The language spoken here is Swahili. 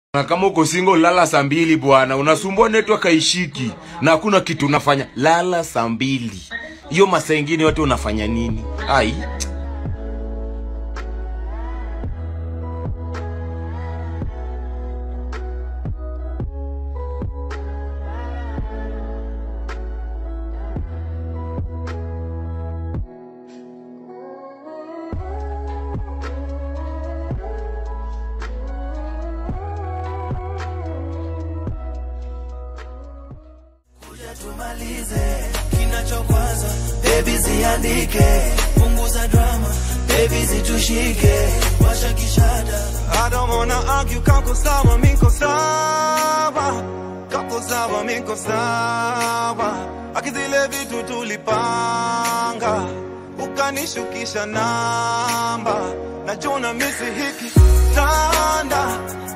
Na kama uko single lala saa 2 bwana, unasumbua network haishiki na hakuna kitu unafanya. Lala saa 2. Hiyo masaa mengine watu unafanya nini? Ai. Tumalize kinachokwaza, baby ziandike, punguza drama, baby zitushike, washa kishada. I don't wanna argue, kako sawa, miko sawa, kako sawa, miko sawa. Akizile vitu tulipanga, ukanishukisha namba, najua misi hiki tanda.